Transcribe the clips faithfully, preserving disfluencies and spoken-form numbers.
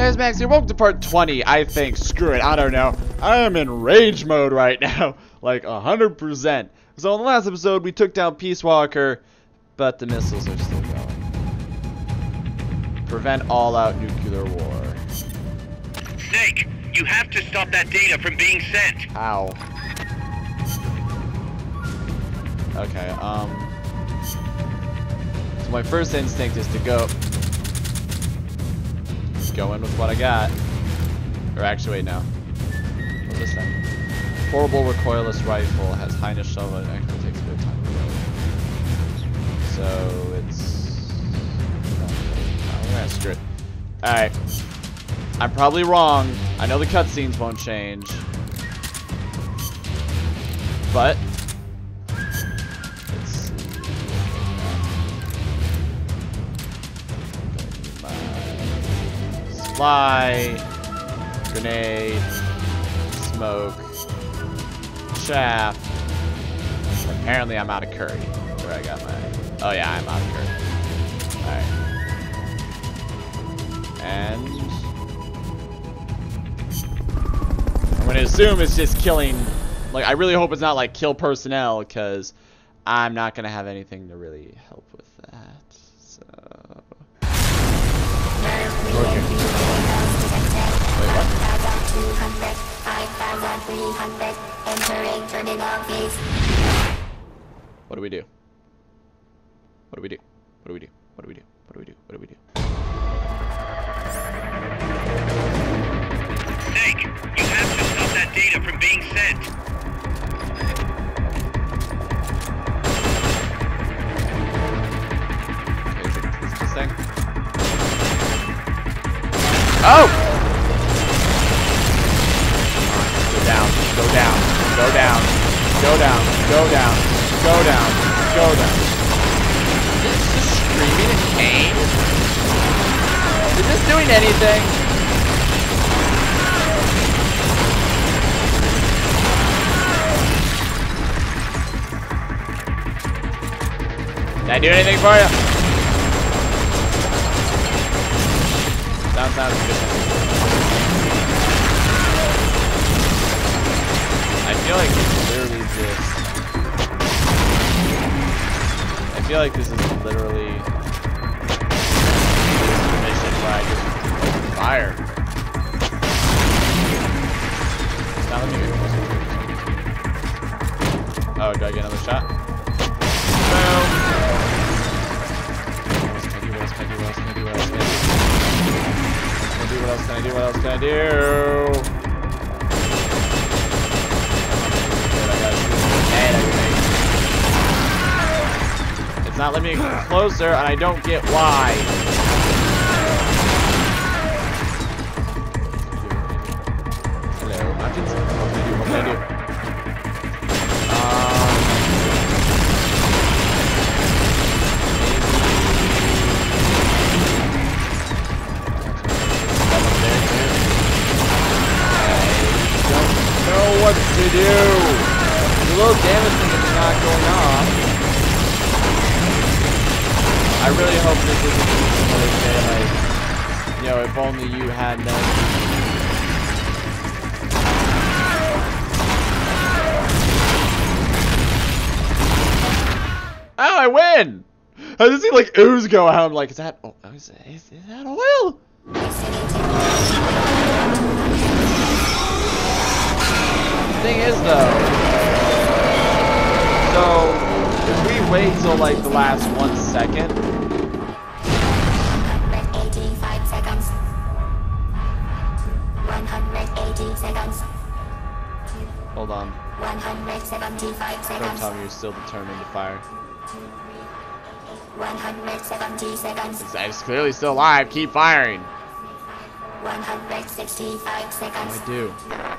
Hey, Max here. Welcome to part twenty, I think. Screw it. I don't know. I am in rage mode right now. Like, one hundred percent. So, in the last episode, we took down Peace Walker, but the missiles are still going. Prevent all-out nuclear war. Snake, you have to stop that data from being sent. How? Okay, um... so my first instinct is to go... go in with what I got. Or actually, wait, no. What's this thing? Portable recoilless rifle has high initial and actually takes a bit of time to reload. So it's... oh, yeah, screw it. Alright. I'm probably wrong. I know the cutscenes won't change. But... let's see. Supply, grenade, smoke, shaft. Apparently I'm out of curry. Where I got my... oh yeah, I'm out of curry. Alright. And... I'm gonna assume it's just killing... like, I really hope it's not like kill personnel, because I'm not gonna have anything to really help with that. So... okay. What do we do? What do we do? What do we do? What do we do? What do we do? What do we do? Snake, you have to stop that data from being sent. Okay, is it is this thing? Oh! Go down, go down, go down, go down, go down, go down, go down. Is this just screaming in pain? Is this doing anything? Did I do anything for you? Sound sounds good. I feel like it's literally just... I feel like this is literally a mission where I just open fire. It's not letting me get closer. Oh, do I get another shot? Boom! What else can I do? What else can I do? What else can I do? What else can I do? What else can I do? What else can I do? It's not letting me get closer, and I don't get why. Hello, mountains. What can I do? What can I do? Um, I don't know what to do. The little damage thing is not going off. I really hope this isn't something say, like, you know, if only you had known. Oh, I win! I just see like ooze go out. I'm like, is that, oh, is, is, is that oil? The thing is, though, so if we wait till like the last one second. one hundred eighty-five seconds. one hundred eighty seconds. Hold on. one hundred seventy-five Don't seconds. tell me you're still determined to fire. one hundred seventy seconds. It's, it's clearly still alive. Keep firing. one hundred sixty-five seconds. I do.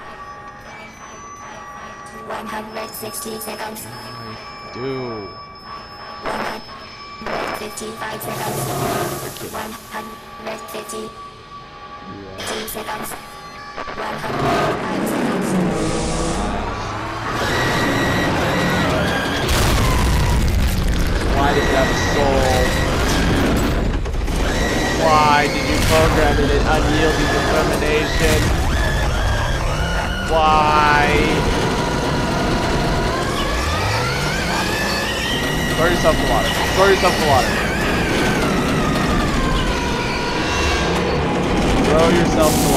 one hundred sixty seconds. I do. one hundred fifty-five seconds. one hundred fifty seconds. one hundred five seconds. Why does it have a soul? Why did you program it in unyielding determination? Why? Throw yourself in the water. Throw yourself in the water. Throw yourself in the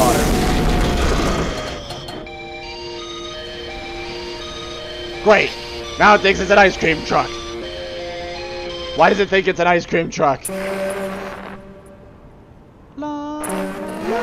water. Great! Now it thinks it's an ice cream truck. Why does it think it's an ice cream truck? La, la,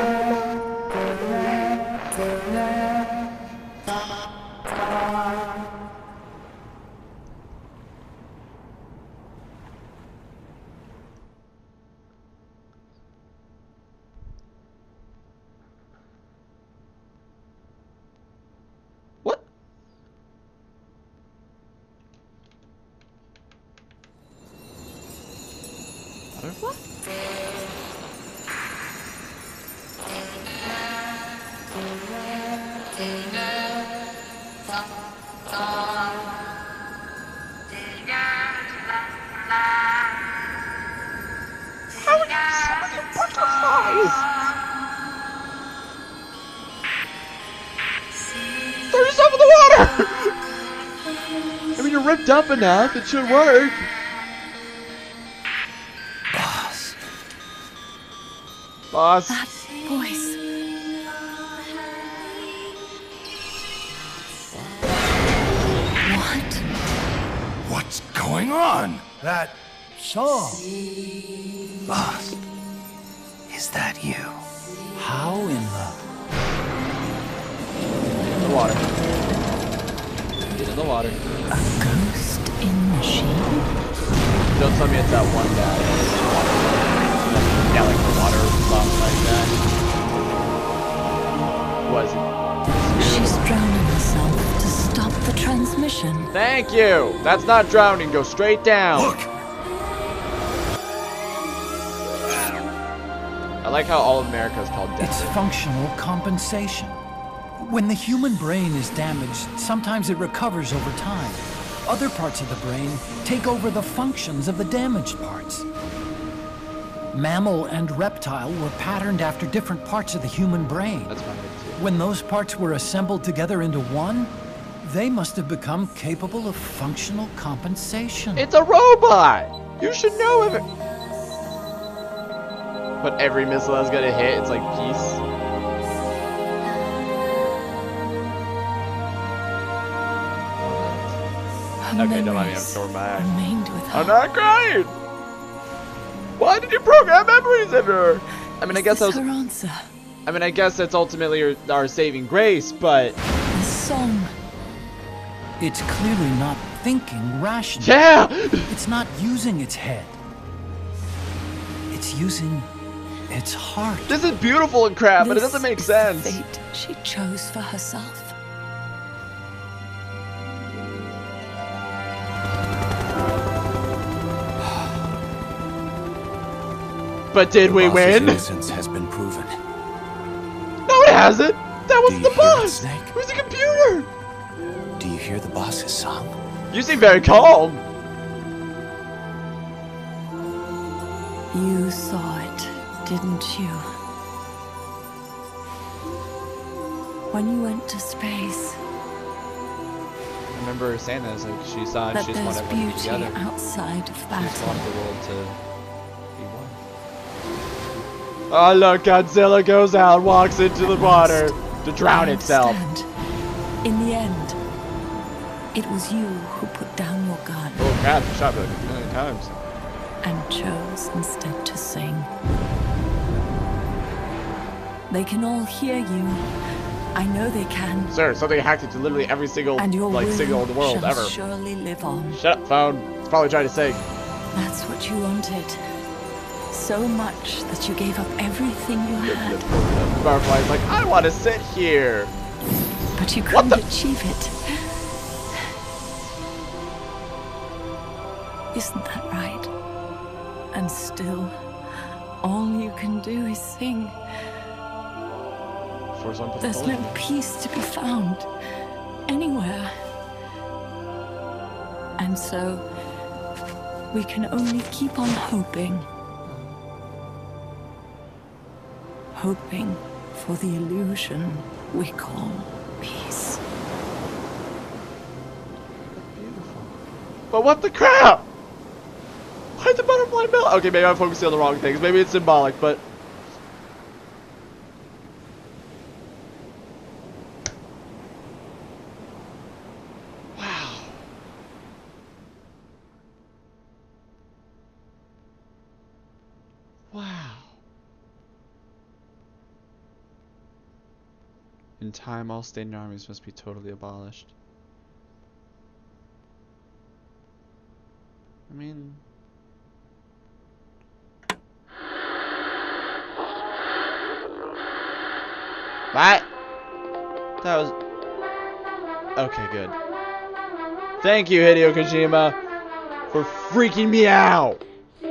what? Butterfly? How are you so many butterflies? Throw yourself in the water! I mean, you're ripped up enough, it should work. Boss. Boss. That voice. What? What's going on? That song. Boss. Is that you? How in the... In the water. Get in the water. A ghost in machine? Don't tell me it's that one guy. Yeah, like the water stuff like that. Was it? She's drowning herself to stop the transmission. Thank you! That's not drowning, go straight down. Look! I like how all of America is called death. It's functional compensation. When the human brain is damaged, sometimes it recovers over time. Other parts of the brain take over the functions of the damaged parts. Mammal and reptile were patterned after different parts of the human brain. That's fine too. When those parts were assembled together into one, they must have become capable of functional compensation. It's a robot! You should know if it... But every missile that's gonna hit, it's like peace. Her Okay, don't mind me, I'm memories throwing my eye. remained with her. I'm not crying! Why did you program memories in her? I mean, I Is guess I this was... her answer? I mean, I guess that's ultimately our, our saving grace, but... The song. It's clearly not thinking rationally. Yeah! It's not using its head. It's using its heart. This is beautiful and crap, but it This doesn't make is sense. the fate she chose for herself. But did we Boss's win? innocence has been proven. No, it hasn't! That was Do the you hear it, boss! Snake? It was a computer! Do you hear the boss's song? You seem very calm. You saw it, didn't you? When you went to space, I remember her saying that, it's like she saw it, that she just there's wanted everyone to be beauty together. outside of She just battle. wanted the world to be one. Oh look, Godzilla goes out, walks into the water to drown I itself. understand. In the end, it was you who put down your gun Oh crap, she shot me like a million times. and chose instead to sing. They can all hear you. I know they can. Sir, something hacked into literally every single And your like will signal in the world shall ever. surely live on. Shut up, phone. It's probably trying to say. That's what you wanted. So much that you gave up everything you The, had. the, the butterfly's like, I want to sit here. But you What couldn't the- achieve it. Isn't that right? And still, all you can do is sing. Force one, put the There's bullet no in there. peace to be found anywhere. And so, we can only keep on hoping. hoping for the illusion we call peace. But what the crap? Why'd the butterfly melt? Okay, maybe I'm focusing on the wrong things. Maybe it's symbolic, but... Wow. Wow. In time, all standing armies must be totally abolished. I mean... What? That was... Okay, good. Thank you, Hideo Kojima, for freaking me out!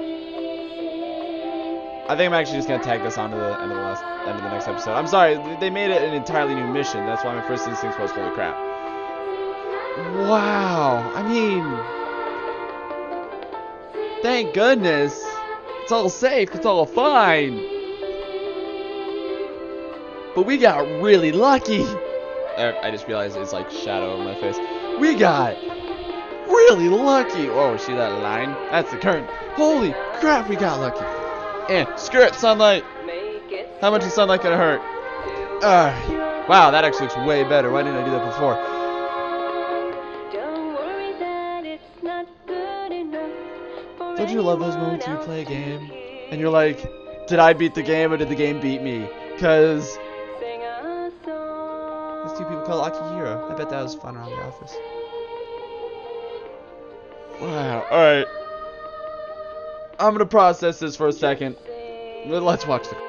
I think I'm actually just gonna tag this on to the end of the last end of the next episode. I'm sorry, they made it an entirely new mission. That's why my first instinct was holy crap. Wow, I mean, thank goodness. It's all safe, it's all fine. But we got really lucky. I just realized it's like shadow over my face. We got really lucky. Whoa, see that line? That's the current. Holy crap, we got lucky. And screw it, sunlight. How much is sunlight gonna hurt? Uh, wow, that actually looks way better. Why didn't I do that before? Don't you love those moments when you play a game and you're like, did I beat the game or did the game beat me? Because there's two people called Akihiro. I bet that was fun around the office. Wow. All right. I'm gonna process this for a second. Let's watch the.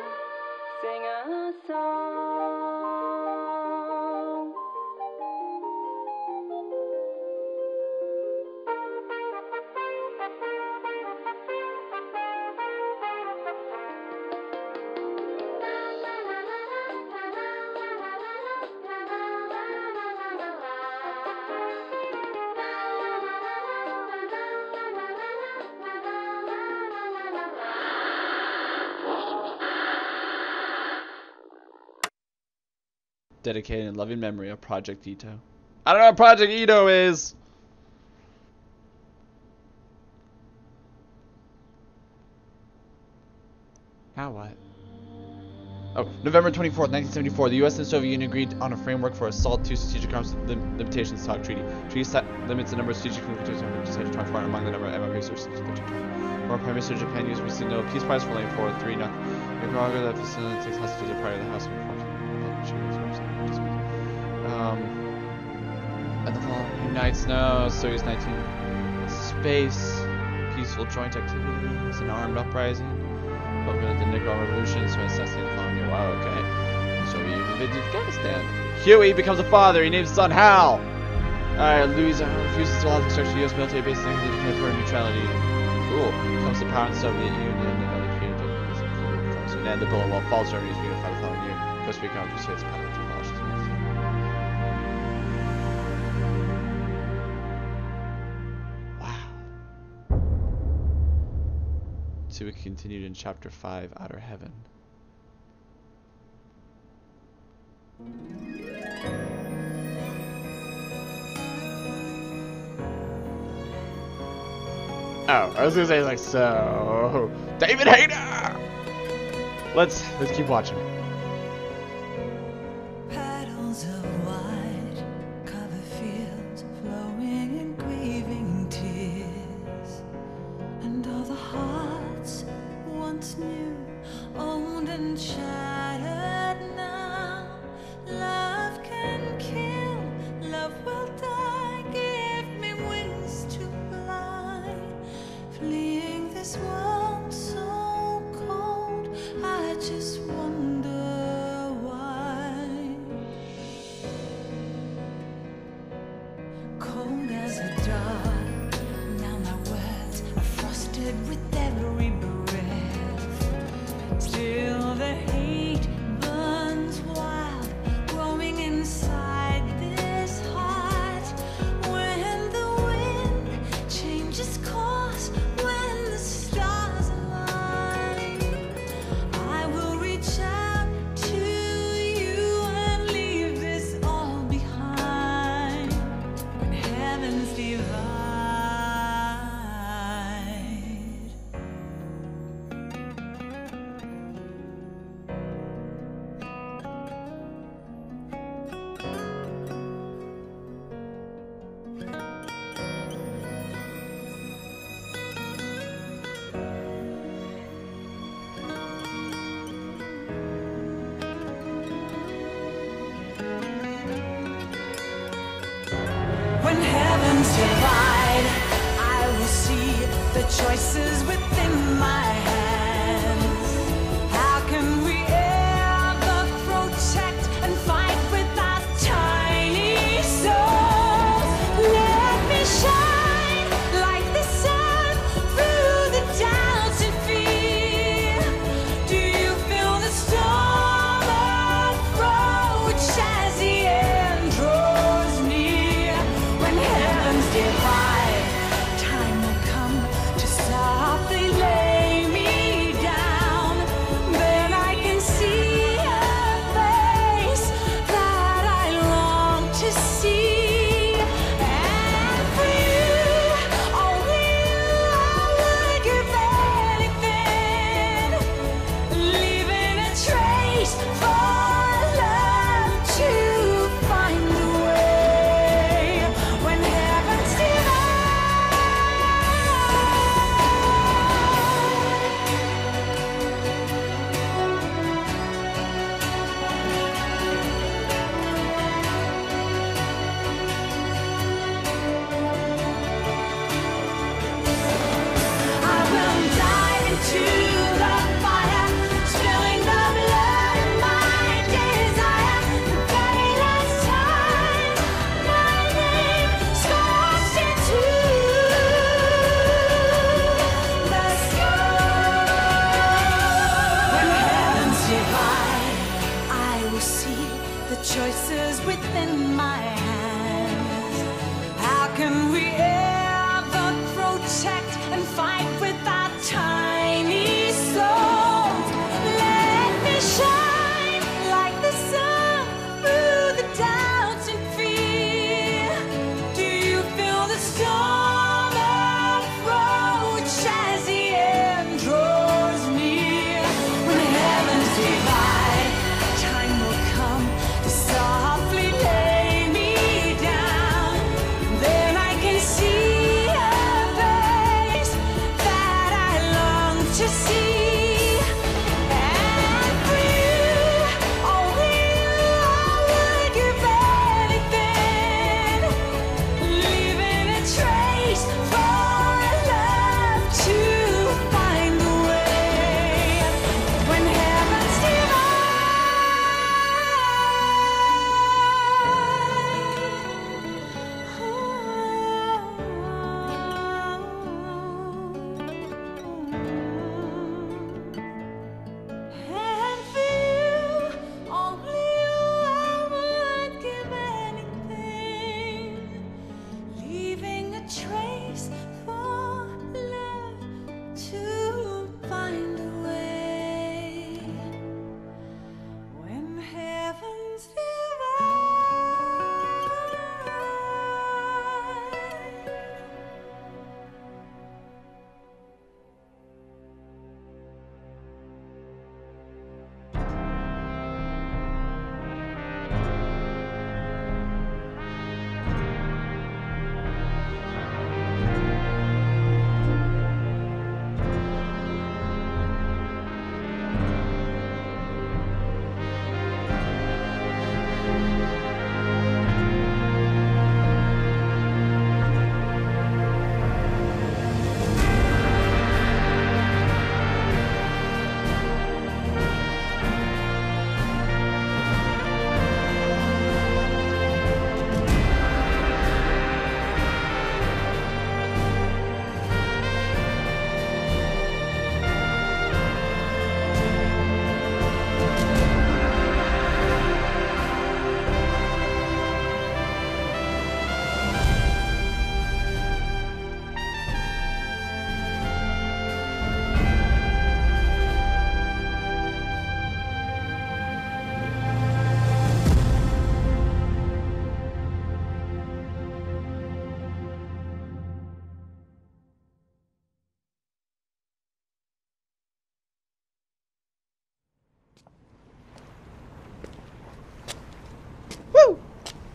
Dedicated in loving memory of Project Ito. I don't know what Project Ito is. Now what? Oh, November twenty-fourth, nineteen seventy-four. The U S and Soviet Union agreed on a framework for a SALT two Strategic Arms lim Limitations Talk Treaty. Treaty set limits the number of strategic nuclear decided to twenty-four among the number of M M resources. Former Prime Minister Japan used recently no peace prize for laying forward three nothing. Nicaragua that facilitates hostages are part of the House of Um, and the fall unites no Soyuz nineteen space peaceful joint activities an armed uprising over the Nicaraguan revolution so assassinated the following year. Wow, okay. So he invaded Afghanistan. Huey becomes a father. He names his son Hal. Alright, Louisa refuses to allow the construction of U S military base and declares for neutrality. Cool. Comes to power in the Soviet Union and another created and the Berlin Wall falls Germany is unified the following year. Costa Rica persuades power to abolish this. So we continued in chapter five, Outer Heaven. Oh, I was gonna say like so David Hayter. Let's let's keep watching. Petals of white cover fields flowing in grieving tears, and all the hearts once new, owned and shattered now. Love can kill, love will die. Give me wings to fly, fleeing this world so cold. I just wonder why. choices within my hands. How can we ever protect and fight with our tiny souls? Let me shine like the sun through the doubts and fear. Do you feel the storm approach as the end draws near? When heavens divide, time will come to softly lay me down. Then I can see a face that I long to see. And for you, only you, I would give anything, leaving a trace for love to find a way. When heavens I will dive into the fire, spilling the blood of my desire. The very last time my name scorched into the sky. When heavens divide, I will see the choices within my hands. How can we ever protect and fight with our tiny souls? Let me shine like the sun through the doubts and fear. Do you feel the storm approach as the end draws near? When heavens divide, time will come to softly lay me down. Then I can see a face that I long to see. And for you, only you, I would give anything, leaving a trace for love to find a way. When heavens divide. And for you, only you, I would give anything, leaving a trace for love to find a way. When heavens divide. Woo!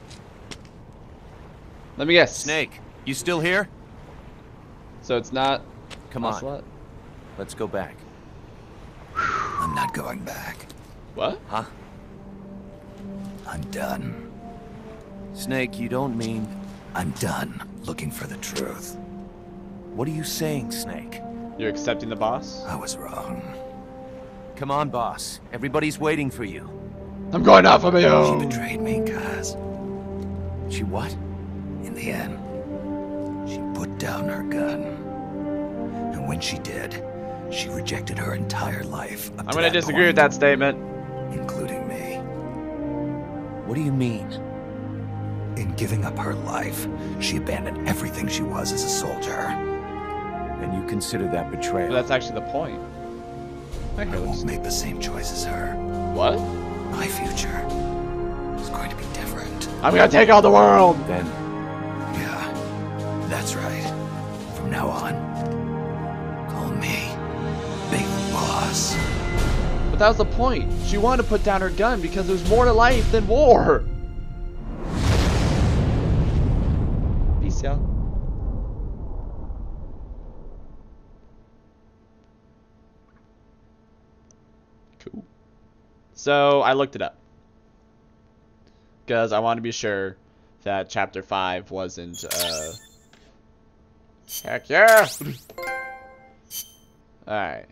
Let me guess. Snake, you still here? So it's not. Come on. Ocelot? Let's go back. I'm not going back. What? Huh? I'm done. Snake, you don't mean... I'm done looking for the truth. What are you saying, Snake? You're accepting the boss? I was wrong. Come on, boss. Everybody's waiting for you. I'm going off of my She own. betrayed me, Kaz. She what? In the end, she put down her gun. And when she did, she rejected her entire life. I'm gonna disagree with that statement. Including me. What do you mean? In giving up her life, she abandoned everything she was as a soldier. And you consider that betrayal? But that's actually the point. I won't make the same choice as her. What? My future is going to be different. I'm gonna take out the world! Then, yeah, that's right. From now on, call me Big Boss. But that was the point. She wanted to put down her gun because there's more to life than war. Peace, y'all. Cool. So I looked it up because I want to be sure that chapter five wasn't. Uh... Heck yeah! All right.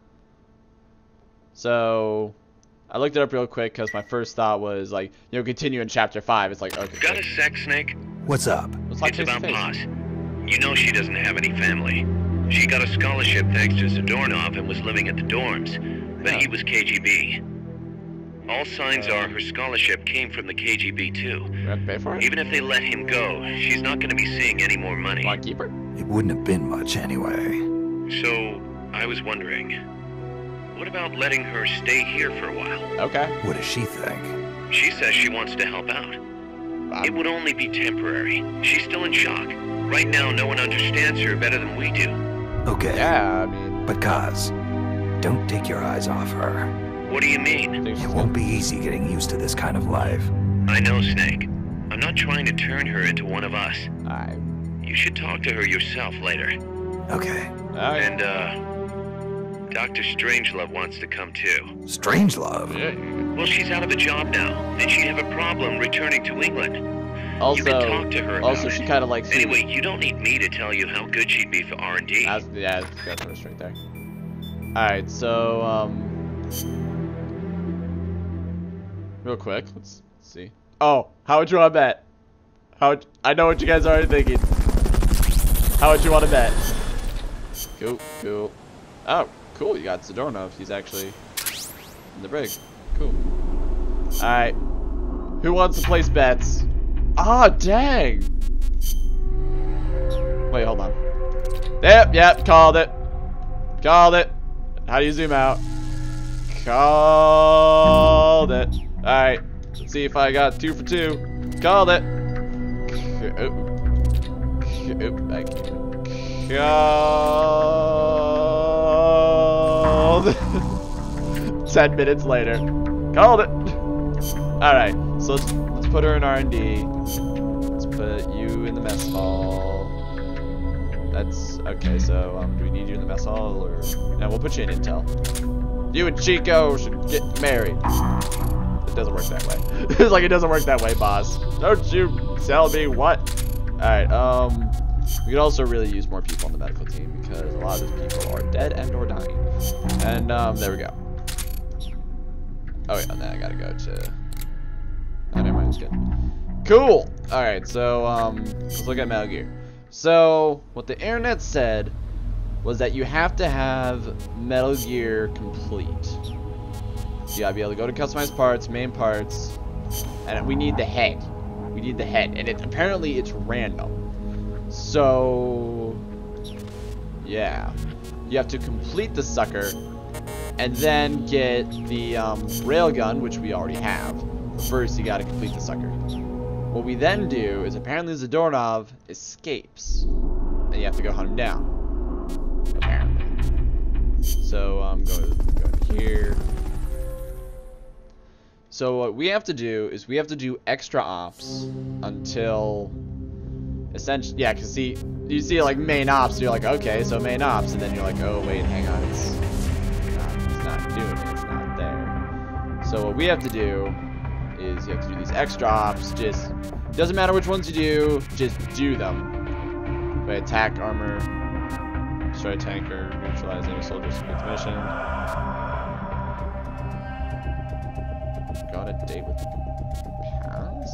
So I looked it up real quick because my first thought was like, you know, continue in chapter five. It's like, okay. Got a sec, Snake? What's up? Let's talk It's face to about face. Paz. You know she doesn't have any family. She got a scholarship thanks to Zadornov and was living at the dorms, but Yeah. he was K G B. All signs are her scholarship came from the K G B too. You have to pay for it? Even if they let him go, she's not going to be seeing any more money. Want to keep her? It wouldn't have been much anyway. So, I was wondering, what about letting her stay here for a while? Okay. What does she think? She says she wants to help out. It Um, would only be temporary. She's still in shock. Right now, no one understands her better than we do. Okay. yeah, I mean, But Kaz, don't take your eyes off her. What do you mean? I think she's It good. won't be easy getting used to this kind of life. I know, Snake. I'm not trying to turn her into one of us. Alright. You should talk to her yourself later. Okay. Alright. And, uh... Doctor Strangelove wants to come too. Strangelove. Yeah. Well, she's out of a job now, and she'd have a problem returning to England. Also, You can talk to her about also she it. kind of likes you. Anyway, you don't need me to tell you how good she'd be for R and D. That's, yeah, that's first right there. Alright, so, um... real quick, let's see. Oh, how would you want to bet? How would, I know what you guys are already thinking. How would you want to bet? Cool, cool. Oh, cool, you got Zadornov. He's actually in the brig. Cool. Alright. Who wants to place bets? Ah, dang! Wait, hold on. Yep, yep, called it. Called it. How do you zoom out? Called it. Alright, let's see if I got two for two. Called it. Oop. Oop, I can't. Called. Ten minutes later. Called it. Alright, so let's, let's put her in R and D. Let's put you in the mess hall. That's okay, so um, do we need you in the mess hall or no, we'll put you in Intel. You and Chico should get married. It doesn't work that way. It's like it doesn't work that way, boss. Don't you tell me what? Alright, um we could also really use more people on the medical team because a lot of those people are dead and or dying. And um there we go. Oh yeah, and then I gotta go to oh, never mind, it's good. Cool! Alright, so um let's look at Metal Gear. So what the internet said was that you have to have Metal Gear complete. So you gotta be able to go to customized parts, main parts, and we need the head. We need the head, and it apparently it's random. So yeah, you have to complete the sucker, and then get the um, railgun, which we already have. But first, you gotta complete the sucker. What we then do is apparently Zadornov escapes, and you have to go hunt him down. Apparently. So I'm um, going to go here. So what we have to do is we have to do extra ops until essentially, yeah, because see, you see like main ops, you're like, okay, so main ops, and then you're like, oh wait, hang on, it's not, it's not doing it, it's not there. So what we have to do is you have to do these extra ops. Just doesn't matter which ones you do, just do them. By attack, armor, Destroy a tanker, neutralize enemy soldiers, complete the mission. Go on a date with Paz?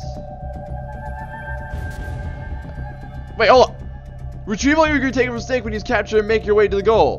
Wait, hold on! Retrieve all your gear taken from stake when he's captured and make your way to the goal.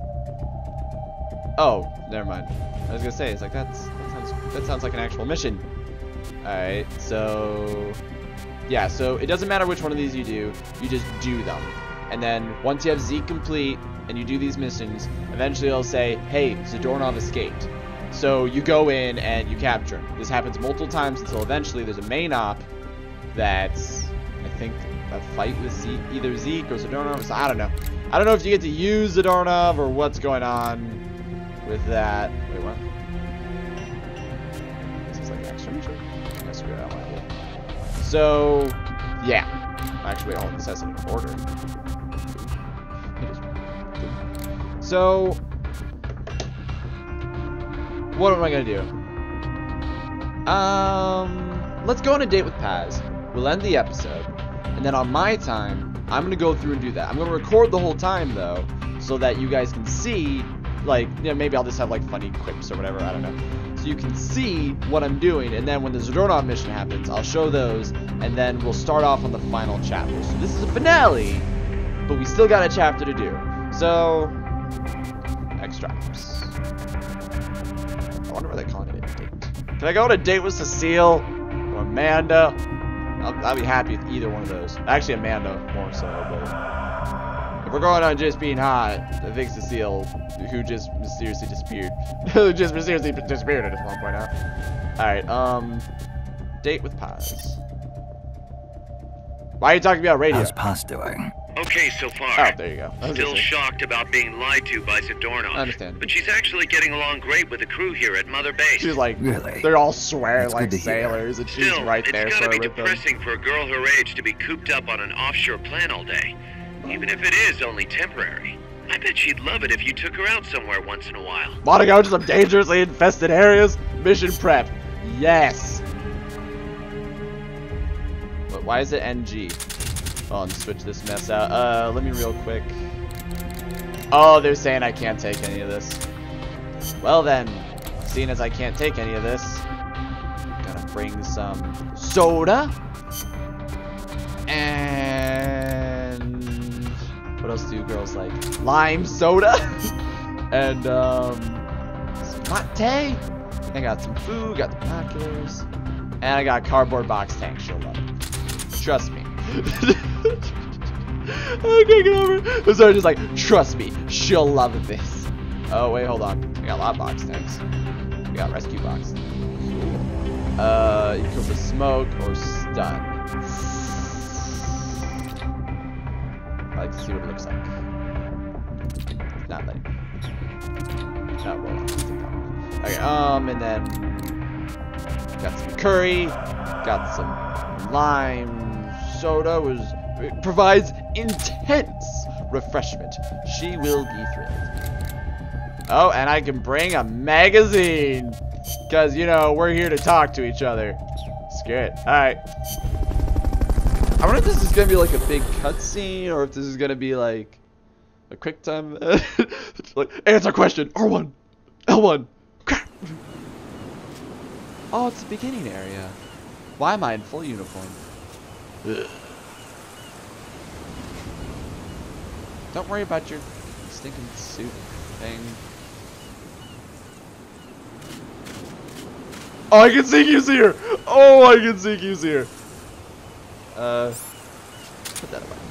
Oh, never mind. I was gonna say, it's like, that's, that sounds, that sounds like an actual mission. Alright, so... yeah, so it doesn't matter which one of these you do, you just do them. And then, once you have Zeke complete, and you do these missions, eventually it'll say, hey, Zadornov escaped. So you go in and you capture him. This happens multiple times until eventually there's a main op that's, I think, a fight with Zeke, either Zeke or Zadornov, so I don't know. I don't know if you get to use Zadornov or what's going on with that. Wait, what? This is like an extra mission? I screwed out my way. So, yeah. Actually, all this has an order. So, what am I gonna do? Um, let's go on a date with Paz. We'll end the episode, and then on my time, I'm gonna go through and do that. I'm gonna record the whole time though, so that you guys can see, like, you know, maybe I'll just have like funny quips or whatever. I don't know. So you can see what I'm doing, and then when the Zadornov mission happens, I'll show those, and then we'll start off on the final chapter. So this is a finale, but we still got a chapter to do. So, extras. I wonder why they're calling it a date. Can I go on a date with Cecile or Amanda? I'll, I'll be happy with either one of those. Actually, Amanda more so, but if we're going on just being hot, I think Cecile, who just mysteriously disappeared, who just mysteriously disappeared, I just want to point out. All right, um, date with Paz. Why are you talking about radio? How's Paz doing? Okay so far. Oh, there you go. Still shocked about being lied to by Zadornov. I understand. But she's actually getting along great with the crew here at Mother Base. She's like, really? They're all swear That's like good to hear. sailors, and she's Still, right there it's for gotta her be with them. depressing for a girl her age to be cooped up on an offshore plant all day. Even if it is only temporary. I bet she'd love it if you took her out somewhere once in a while. Want to go to some dangerously infested areas? Mission prep. Yes. But why is it N G? Oh, and switch this mess out. Uh, let me real quick. Oh, they're saying I can't take any of this. Well then, seeing as I can't take any of this, gotta bring some soda. And what else do girls like? Lime soda. And um, some latte. I got some food, got the binoculars, and I got a cardboard box tank. She'll love it. Trust me. I can't get over it. I'm sorry, just like, trust me, she'll love this. Oh, wait, hold on. We got a lot of box tanks. We got rescue box. Uh, you can go for smoke or stun. I like to see what it looks like. Not letting me. Not well. Okay, um, and then got some curry, got some lime. Soda was it provides intense refreshment. She will be thrilled. Oh, and I can bring a magazine, cause you know we're here to talk to each other. Screw it. All right. I wonder if this is gonna be like a big cutscene, or if this is gonna be like a quick time. Like, answer question. R one, L one. Crap. Oh, it's the beginning area. Why am I in full uniform? Ugh. Don't worry about your stinking suit thing. Oh, I can see Q's here! Oh, I can see Q's here! Uh, put that away.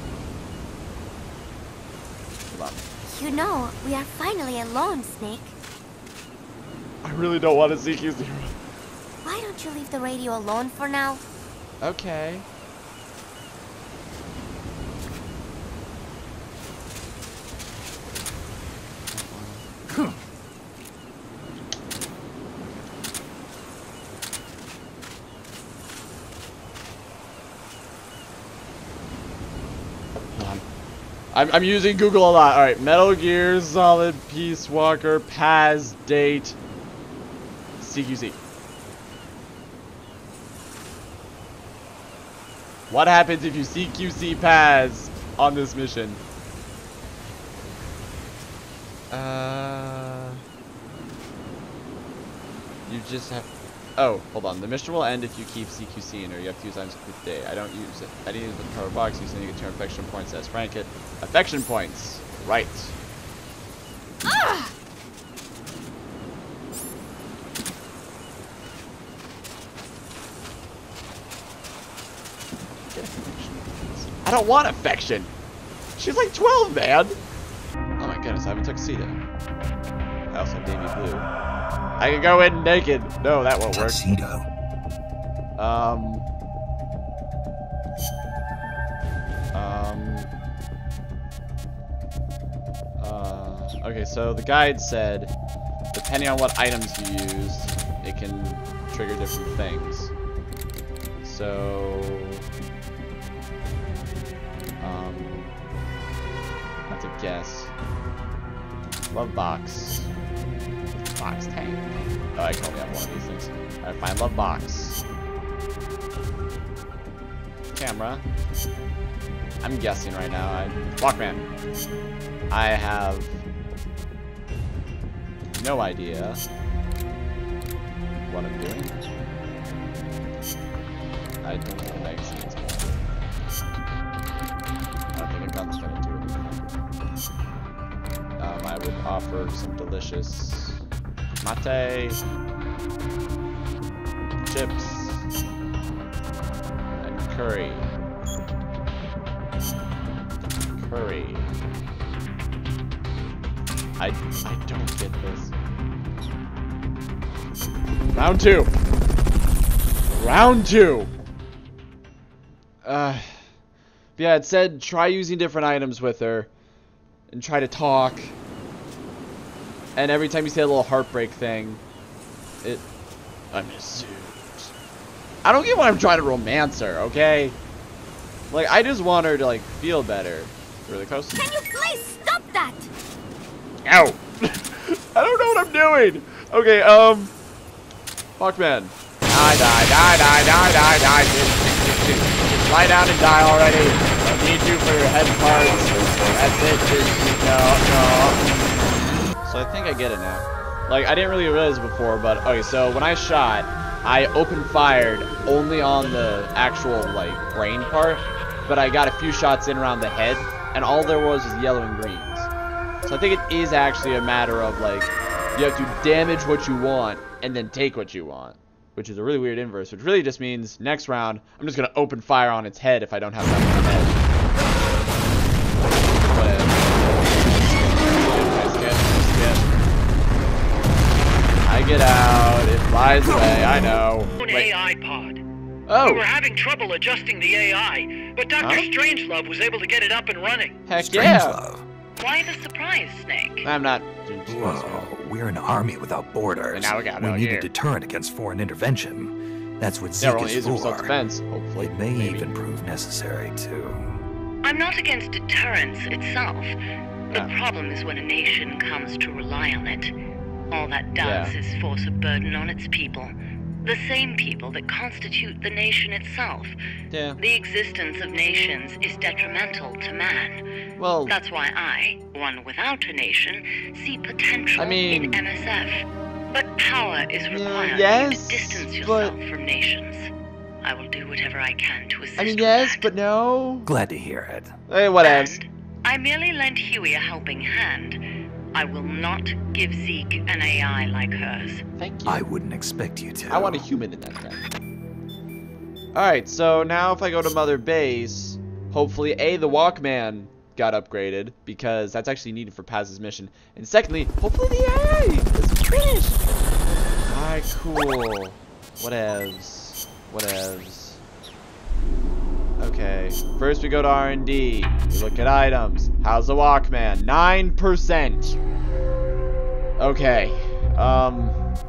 Come on. You know, we are finally alone, Snake. I really don't want to see Q's here. Why don't you leave the radio alone for now? Okay. I'm, I'm using Google a lot. Alright, Metal Gear Solid, Peace Walker, Paz, date, C Q C. What happens if you C Q C Paz on this mission? Uh, you just have. Oh, hold on. The mission will end if you keep C Q C in, or you have to use items per day. I don't use it. I didn't use the power box. You need to turn affection points as Frank it. Affection points. Right. Ah! I don't want affection. She's like twelve, man. Oh my goodness, I have a tuxedo. I also have navy blue. I can go in naked. No, that won't work. Tuxedo. Um. Um. Uh. Okay, so the guide said, depending on what items you use, it can trigger different things. So. Um. I have to guess. Love box. Box tank. Oh, I can only have one of these things. Alright, fine. Love box. Camera. I'm guessing right now. I, Walkman. I have no idea what I'm doing. I don't think magazines. I don't think a gun's gonna do anything. Um, I would offer some delicious mate, chips, and curry. Curry. I I don't get this. Round two. Round two. Uh, yeah, it said try using different items with her, and try to talk. And every time you say a little heartbreak thing, it... I miss you. I don't get why I'm trying to romance her, okay? Like, I just want her to, like, feel better. Really close. Can you please stop that? Ow! I don't know what I'm doing! Okay, um... Fuckman. Die, die, die, die, die, die, die. Just, just, just, just lie down and die already. I need you for your head parts. That's it. Just, no, no. So I think I get it now. Like, I didn't really realize before, but okay, so when I shot, I open fired only on the actual, like, brain part, but I got a few shots in around the head, and all there was was yellow and greens. So I think it is actually a matter of, like, you have to damage what you want, and then take what you want, which is a really weird inverse, which really just means next round, I'm just going to open fire on its head if I don't have that on the head. I get out, it flies away, I know. A I pod. Oh! We were having trouble adjusting the A I, but Doctor Huh? Strangelove was able to get it up and running. Heck yeah! Strangelove. Why the surprise, Snake? I'm not... Whoa, we're an army without borders. And now we got we no need here. a deterrent against foreign intervention. That's what There Zeke only is is for. self-defense, hopefully. It may maybe. even prove necessary, too. I'm not against deterrence itself. The Yeah. problem is when a nation comes to rely on it. All that does Yeah. is force a burden on its people. The same people that constitute the nation itself. Yeah. The existence of nations is detrimental to man. Well, That's why I, one without a nation, see potential I mean- in M S F. But power is required yes, for you to distance yourself but- from nations. I will do whatever I can to assist I mean, with yes, that. but no. Glad to hear it. Hey, whatevs. And I merely lent Huey a helping hand. I will not give Zeke an A I like hers. Thank you. I wouldn't expect you to. I want a human in that thing. Alright, so now if I go to Mother Base, hopefully, A, the Walkman got upgraded, because that's actually needed for Paz's mission. And secondly, hopefully the A I is finished. Alright, cool. Whatevs. Whatevs. Okay, first we go to R and D. We look at items. How's the Walkman? nine percent. Okay. Um.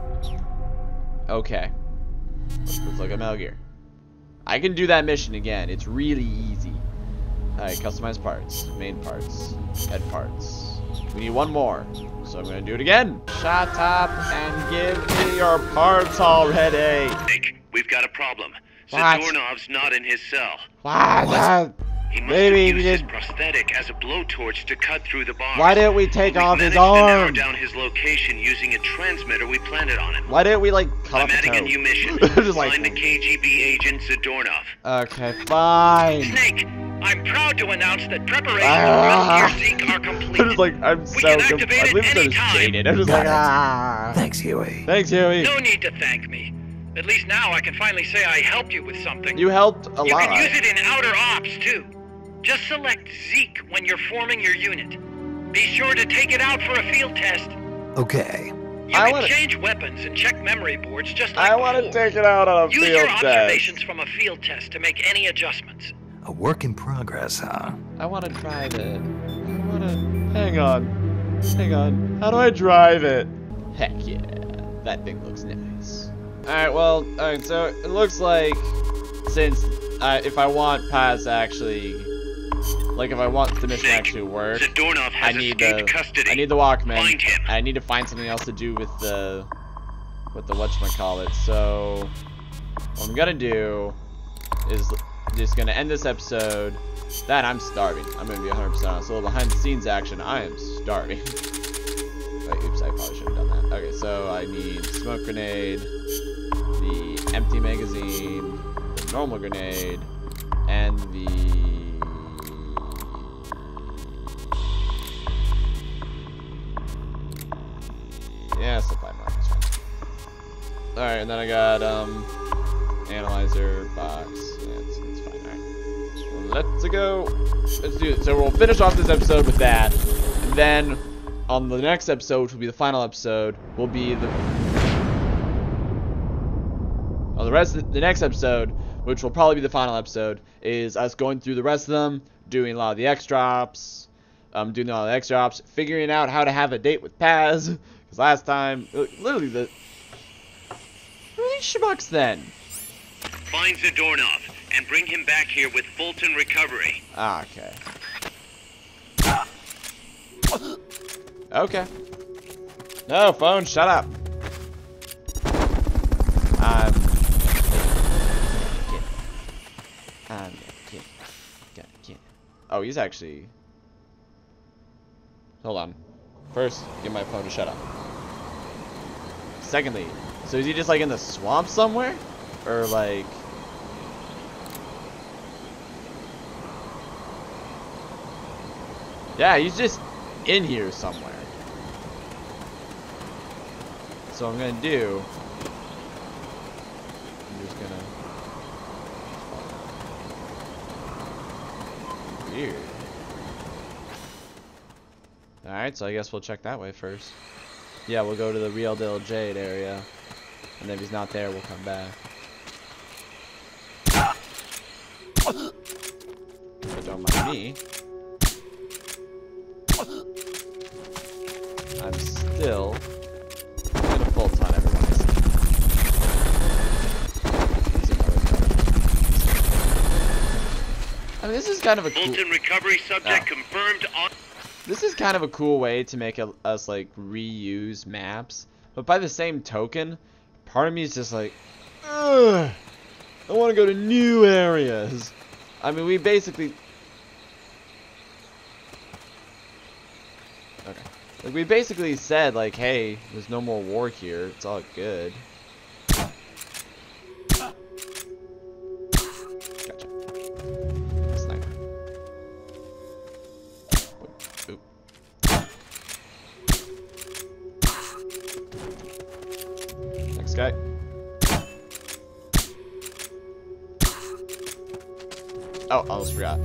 Okay. Let's, let's look at Metal Gear. I can do that mission again. It's really easy. Alright, customize parts. Main parts. Head parts. We need one more. So I'm gonna do it again. Shut up and give me your parts already. Nick, we've got a problem. What? Zadornov's not in his cell. What? He must Maybe have we used his did. prosthetic as a blowtorch to cut through the bars. Why didn't we take But we've off his managed to narrow arm? down his location using a transmitter we planted on him. Why didn't we like cut I'm off the adding a toe? new mission. Just like- Find the K G B agent Zadornov. Okay, fine. Snake, I'm proud to announce that preparations Ah. for Rescue Zeke are complete. I'm just like, I'm We so can com- activate I it believe so anytime. jaded. I'm just Got like, it. ah. Thanks, Huey. Thanks, Huey. No need to thank me. At least now I can finally say I helped you with something. You helped a You lot. can use it in outer ops, too. Just select Zeke when you're forming your unit. Be sure to take it out for a field test. Okay. You I can wanna- change weapons and check memory boards just like I want to before. take it out on a Use field your test. observations from a field test to make any adjustments. A work in progress, huh? I want to drive it. I want to. Hang on. Hang on. How do I drive it? Heck yeah. That thing looks nice. Alright, well, alright, so it looks like since I, if I want Paz to actually. Like, if I want the mission to Snake, actually work, Zadornov I has need escaped the. custody. I need the Walkman. Find him. I need to find something else to do with the. With the whatchamacallit. So. What I'm gonna do is just gonna end this episode. That I'm starving. I'm gonna be one hundred percent honest. A little behind the scenes action. I am starving. Wait, oops, I probably should have done that. Okay, so I need smoke grenade, the empty magazine, the normal grenade, and the. Yeah, supply markers. Alright, and then I got, um. Analyzer, box, yeah, it's, it's fine, alright. Let's go. Let's do it. So we'll finish off this episode with that. And then on the next episode, which will be the final episode, will be the on the rest of the next episode, which will probably be the final episode, is us going through the rest of them, doing a lot of the X drops, um, doing a lot of the X drops, figuring out how to have a date with Paz. Because last time, literally the who are these schmucks then? Find Zadornov and bring him back here with Fulton recovery. Ah, okay. Okay. No, phone, shut up. I'm kidding. I'm kidding. Kidding, kidding. Oh, he's actually. Hold on. First, get my phone to shut up. Secondly, so is he just like in the swamp somewhere? Or like. Yeah, he's just in here somewhere. So I'm gonna do. I'm just gonna. Weird. Alright, so I guess we'll check that way first. Yeah, we'll go to the Real Deal Jade area. And if he's not there, we'll come back. But don't mind me. I'm still gonna bolt on everyone I see. I mean, this is kind of a cool. Fulton recovery subject Oh. confirmed on. This is kind of a cool way to make a, us like reuse maps, but by the same token, part of me is just like, ugh, I want to go to new areas. I mean, we basically. Okay. Like, we basically said, like, hey, there's no more war here. It's all good. Gotcha. Sniper. Oop. Oop. Next guy. Oh, I almost forgot.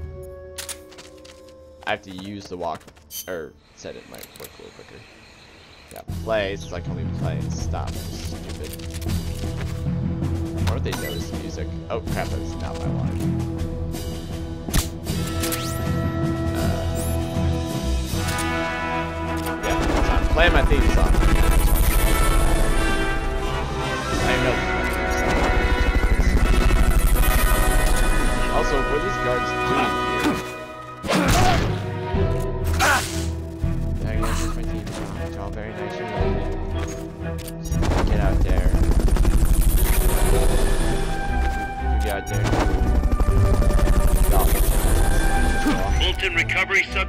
I have to use the walk, or said it might work a little quicker. Yeah, play, since I can't even play and stop. Stupid. Why would they notice the music? Oh crap, that's not what I wanted. Uh, yeah, so I'm playing my theme song. I know this is my theme song. Also, what are these guards doing here? It's all very nice and loaded. Just get out there. You get out there. Go.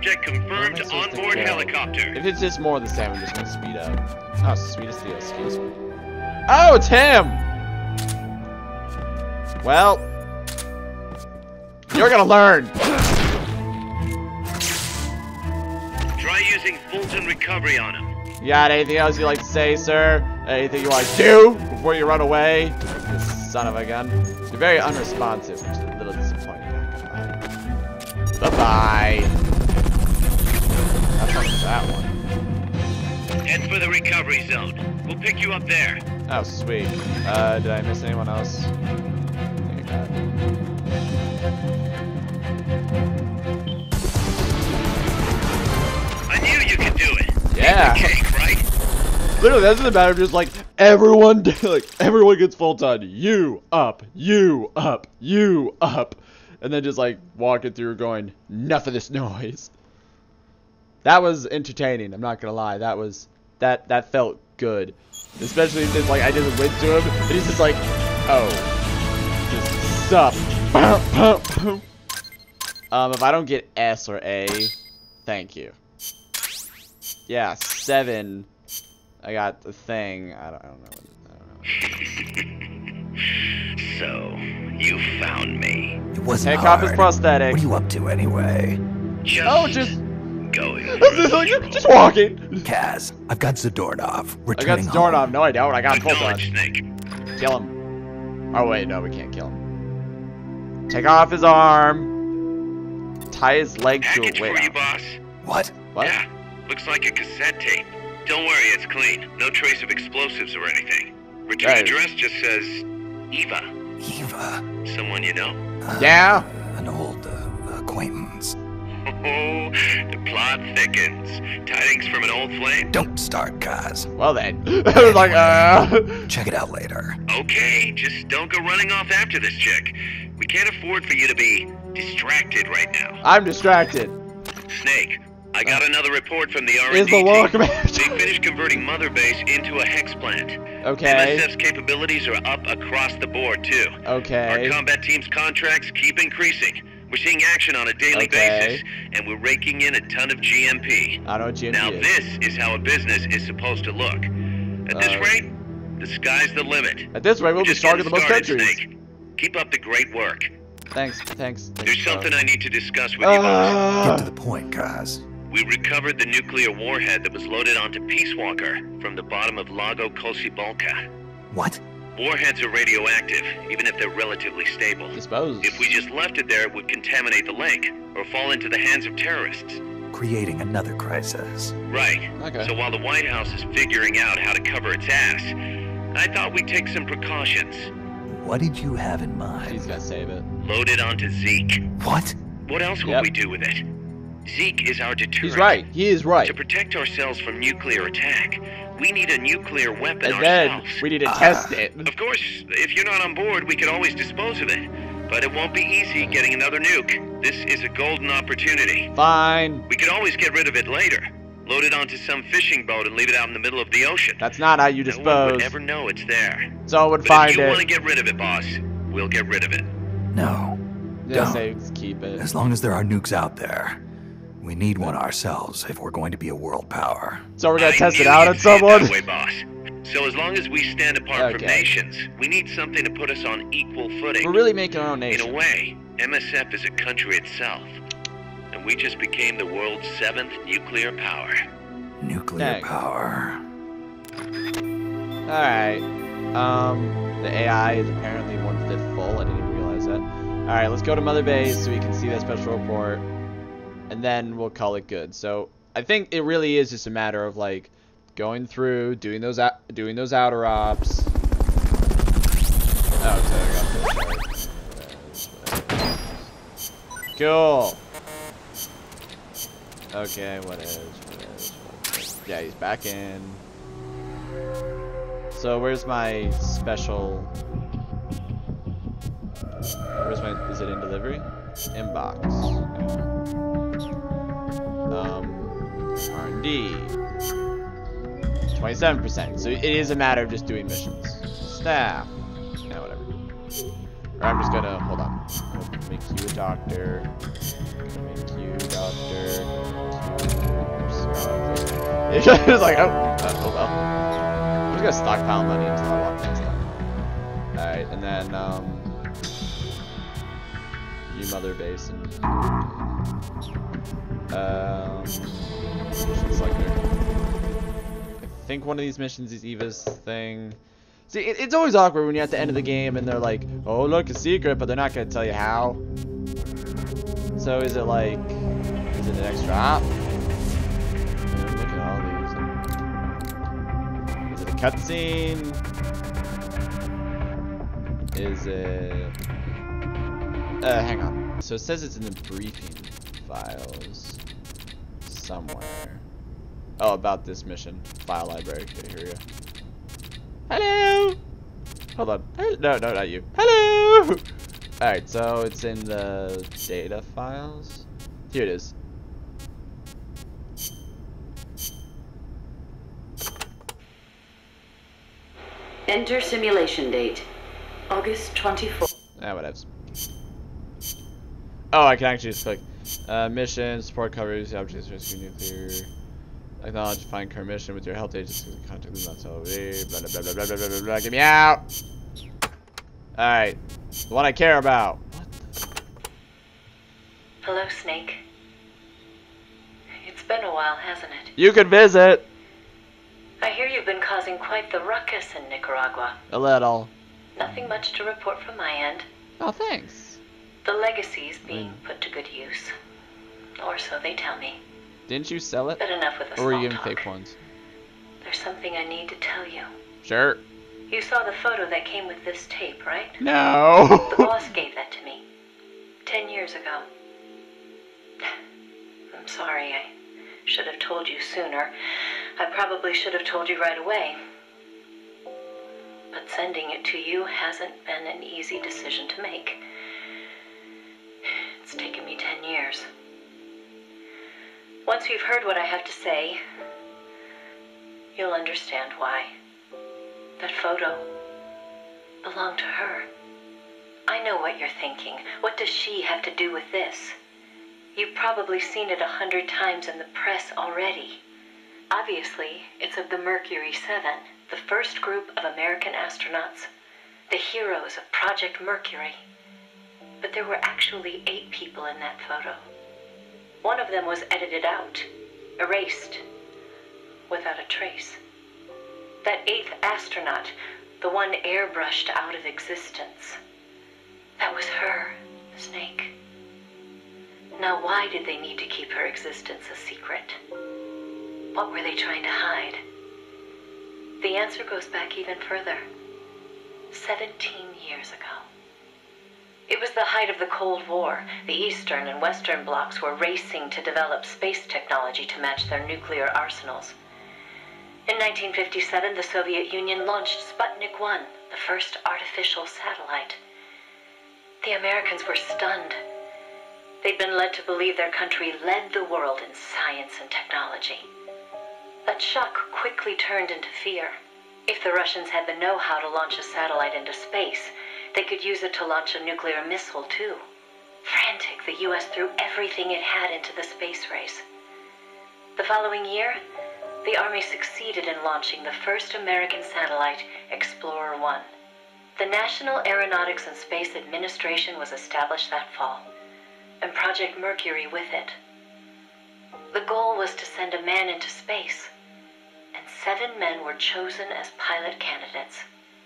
subject confirmed onboard helicopter. If it's just more of the same, I'm just gonna speed up. Oh, sweetest deal, excuse me. Oh, it's him! Well, you're gonna learn. Try using Fulton recovery on him. You got anything else you'd like to say, sir? Anything you want to do before you run away? You son of a gun. You're very unresponsive, which is a little disappointing. Bye-bye. Have fun with that one. Head for the recovery zone. We'll pick you up there. Oh, sweet. Uh, did I miss anyone else? I think I got it. I knew you could do it. Yeah. Cake, right? Literally, that's the matter of just like everyone, like everyone gets full time. You up, you up, you up, and then just like walking through, going, enough of this noise. That was entertaining. I'm not gonna lie. That was that that felt good, especially since like I just went to him, and he's just like, oh, just sup. um, if I don't get S or A, thank you. Yeah, seven. I got the thing. I don't, I don't know. What, I don't know. So, you found me. It wasn't Hey, hard. cop is prosthetic. What are you up to anyway? Just Oh, just going. just, just walking. Kaz, I've got Zadornov. I got Returning Stornov. home. No, I don't. I got full on. Acknowledge, Snake. Kill him. Oh wait, no, we can't kill him. Take off his arm. Tie his leg to Package a for you, wait. boss. What? What? Yeah, looks like a cassette tape. Don't worry, it's clean. No trace of explosives or anything. Return Right. address just says Eva. Eva. Someone you know? Uh, Yeah. An old uh, acquaintance. Oh, the plot thickens. Tidings from an old flame? Don't start, Kaz. Well then. I was like, uh. Check it out later. Okay, just don't go running off after this chick. We can't afford for you to be distracted right now. I'm distracted. Snake, I got another report from the R and D Is the team. war commander? They finished converting Mother Base into a hex plant. Okay. M S F's capabilities are up across the board, too. Okay. Our combat team's contracts keep increasing. We're seeing action on a daily Okay. basis, and we're raking in a ton of G M P. I don't know what G M P Now is. this is how a business is supposed to look. At this Uh, rate, the sky's the limit. At this rate, we'll We're be just stronger than getting most started, countries. Snake. Keep up the great work. Thanks, thanks. thanks There's bro. something I need to discuss with you, boss. Uh, Get to the point, Kaz. We recovered the nuclear warhead that was loaded onto Peace Walker from the bottom of Lago Kosibolka. What? Warheads are radioactive, even if they're relatively stable. Dispose. If we just left it there, it would contaminate the lake, or fall into the hands of terrorists. Creating another crisis. Right. Okay. So while the White House is figuring out how to cover its ass, I thought we'd take some precautions. What did you have in mind? He's gotta save it. Load it onto Zeke. What? What else will Yep. we do with it? Zeke is our deterrent. He's right. He is right. To protect ourselves from nuclear attack, we need a nuclear weapon And then ourselves. we need to Ah. test it. Of course, if you're not on board, we could always dispose of it. But it won't be easy getting another nuke. This is a golden opportunity. Fine. We could always get rid of it later. Load it onto some fishing boat and leave it out in the middle of the ocean. That's not how you No one dispose. would ever know it's there. Someone would But find if you it. want to get rid of it, boss, we'll get rid of it. No. Just Don't. say just keep it. As long as there are nukes out there, we need one ourselves if we're going to be a world power. So we're gonna I test it knew out you'd on say it someone. that way, boss. So as long as we stand apart from Okay. nations, we need something to put us on equal footing. We're really making our own In nation. a way, M S F is a country itself. And we just became the world's seventh nuclear power. Nuclear Dang. power. Alright. Um, the A I is apparently one-fifth full. I didn't even realize that. Alright, let's go to Mother Base so we can see that special report. And then we'll call it good. So, I think it really is just a matter of, like, going through, doing those out, doing those outer ops. Oh, so I got this. Cool. Okay, what is, what is, what is? Yeah, he's back in. So where's my special? Where's my? Is it in delivery? Inbox. Um, R and D. twenty-seven percent. So it is a matter of just doing missions. Staff. Yeah, whatever. Or I'm just gonna, hold on. I'm gonna make you a doctor. I'm gonna make you a doctor. It's just like, oh, uh, oh well. I'm just gonna stockpile money until I walk next time. Alright, and then, um, you mother base and, um, mission selector. I think one of these missions is Eva's thing. See, it, it's always awkward when you're at the end of the game and they're like, oh, look, a secret, but they're not going to tell you how. So is it like, is it an extra op? Yeah, look at all these. Is it a cutscene? Is it... Uh, hang on. So it says it's in the briefing files somewhere. Oh, about this mission. File library. Okay, here we go. Hello! Hold on. No, no, not you. Hello! Alright, so it's in the data files. Here it is. Enter simulation date. August twenty-fourth. Ah, whatevs. Oh, I can actually just click. Uh, mission, support coverage, the object is rescue nuclear. Acknowledge find current mission with your health agency. Contact them, not so blah blah blah blah blah blah blah blah. Get me out! Alright. The one I care about. What the? Hello, Snake. It's been a while, hasn't it? You could visit! I hear you've been causing quite the ruckus in Nicaragua. A little. Nothing much to report from my end. Oh, thanks. The legacy's being put to good use. Or so they tell me. Didn't you sell it? But enough with the Or were small you giving talk. fake ones? There's something I need to tell you. Sure. You saw the photo that came with this tape, right? No. The boss gave that to me. Ten years ago. I'm sorry, I should have told you sooner. I probably should have told you right away. But sending it to you hasn't been an easy decision to make. It's taken me ten years. Once you've heard what I have to say, you'll understand why. That photo belonged to her. I know what you're thinking. What does she have to do with this? You've probably seen it a hundred times in the press already. Obviously, it's of the Mercury seven, the first group of American astronauts, the heroes of Project Mercury. But there were actually eight people in that photo. One of them was edited out, erased, without a trace. That eighth astronaut, the one airbrushed out of existence, that was her, Snake. Now, why did they need to keep her existence a secret? What were they trying to hide? The answer goes back even further. Seventeen years ago. It was the height of the Cold War. The Eastern and Western blocs were racing to develop space technology to match their nuclear arsenals. In nineteen fifty-seven, the Soviet Union launched Sputnik one, the first artificial satellite. The Americans were stunned. They'd been led to believe their country led the world in science and technology. That shock quickly turned into fear. If the Russians had the know-how to launch a satellite into space, they could use it to launch a nuclear missile, too. Frantic, the U S threw everything it had into the space race. The following year, the Army succeeded in launching the first American satellite, Explorer one. The National Aeronautics and Space Administration was established that fall, and Project Mercury with it. The goal was to send a man into space, and seven men were chosen as pilot candidates.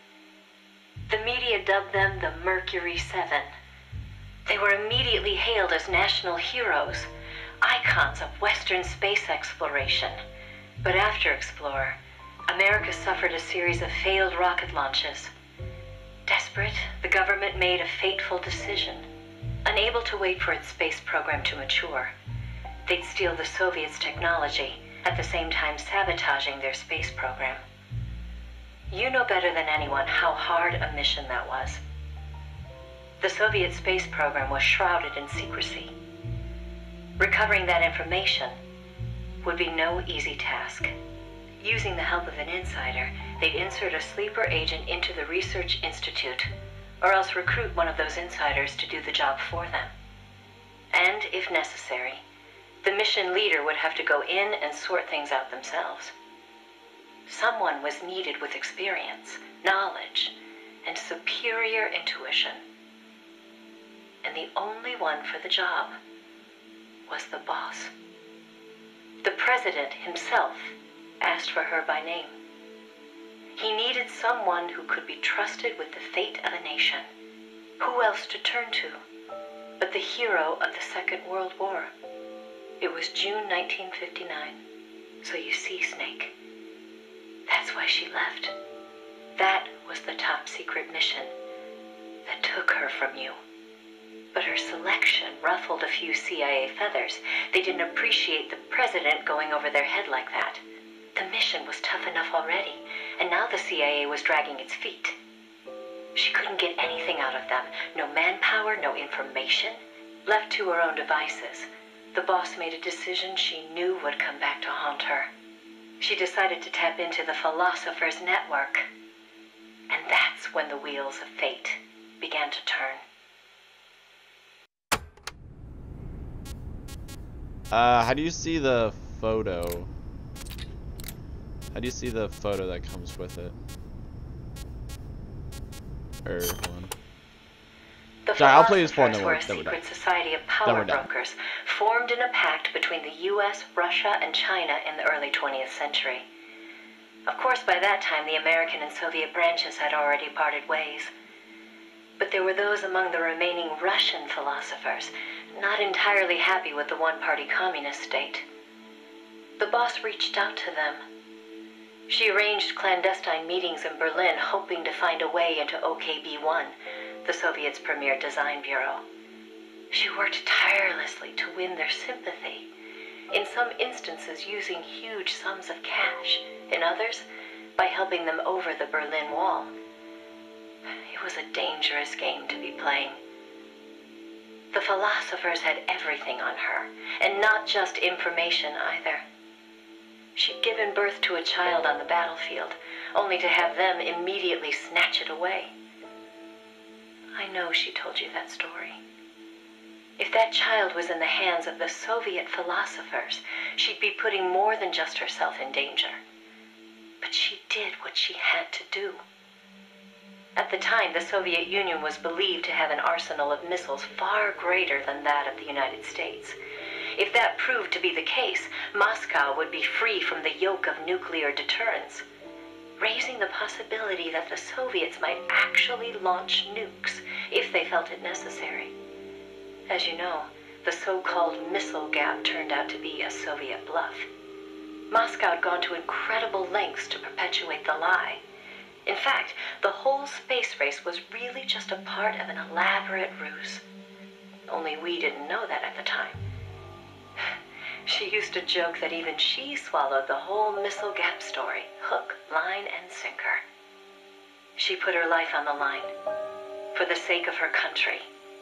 The media dubbed them the Mercury Seven. They were immediately hailed as national heroes, icons of Western space exploration. But after Explorer, America suffered a series of failed rocket launches. Desperate, the government made a fateful decision. Unable to wait for its space program to mature, they'd steal the Soviets' technology, at the same time sabotaging their space program. You know better than anyone how hard a mission that was. The Soviet space program was shrouded in secrecy. Recovering that information would be no easy task. Using the help of an insider, they'd insert a sleeper agent into the research institute, or else recruit one of those insiders to do the job for them. And, if necessary, the mission leader would have to go in and sort things out themselves. Someone was needed with experience, knowledge, and superior intuition. And the only one for the job was the boss. The president himself asked for her by name. He needed someone who could be trusted with the fate of a nation. Who else to turn to but the hero of the Second World War? It was June nineteen fifty-nine. So you see, Snake, that's why she left. That was the top secret mission that took her from you. But her selection ruffled a few C I A feathers. They didn't appreciate the president going over their head like that. The mission was tough enough already, and now the C I A was dragging its feet. She couldn't get anything out of them. No manpower, no information. Left to her own devices, the boss made a decision she knew would come back to haunt her. She decided to tap into the Philosopher's Network. And that's when the wheels of fate began to turn. Uh, how do you see the photo? How do you see the photo that comes with it? Or, hold on. The Sorry, I'll play this for Philosophers no were more. a Then we're secret done. society of Then power we're done. brokers formed in a pact between the U S, Russia, and China in the early twentieth century. Of course, by that time, the American and Soviet branches had already parted ways. But there were those among the remaining Russian philosophers not entirely happy with the one-party communist state. The boss reached out to them. She arranged clandestine meetings in Berlin, hoping to find a way into O K B one, the Soviets' premier design bureau. She worked tirelessly to win their sympathy, in some instances using huge sums of cash, in others by helping them over the Berlin Wall. It was a dangerous game to be playing. The philosophers had everything on her, and not just information either. She'd given birth to a child on the battlefield, only to have them immediately snatch it away. I know she told you that story. If that child was in the hands of the Soviet philosophers, she'd be putting more than just herself in danger. But she did what she had to do. At the time, the Soviet Union was believed to have an arsenal of missiles far greater than that of the United States. If that proved to be the case, Moscow would be free from the yoke of nuclear deterrence, raising the possibility that the Soviets might actually launch nukes if they felt it necessary. As you know, the so-called missile gap turned out to be a Soviet bluff. Moscow had gone to incredible lengths to perpetuate the lie. In fact, the whole space race was really just a part of an elaborate ruse. Only we didn't know that at the time. She used to joke that even she swallowed the whole missile gap story, hook, line, and sinker. She put her life on the line, for the sake of her country,